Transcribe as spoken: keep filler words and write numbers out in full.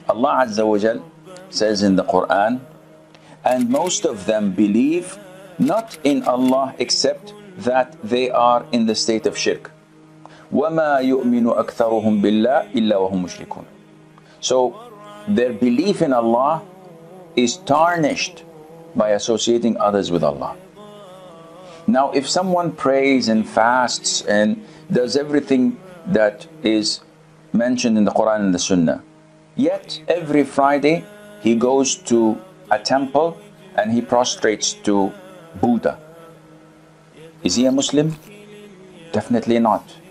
Allah Azza wa Jal says in the Quran, and most of them believe not in Allah except that they are in the state of shirk. وَمَا يُؤْمِنُ أَكْثَرُهُمْ بِاللَّهِ إِلَّا وَهُمْ مُشْرِكُونَ. So their belief in Allah is tarnished by associating others with Allah. Now if someone prays and fasts and does everything that is mentioned in the Quran and the Sunnah, yet every Friday he goes to a temple and he prostrates to Buddha, is he a Muslim? Definitely not.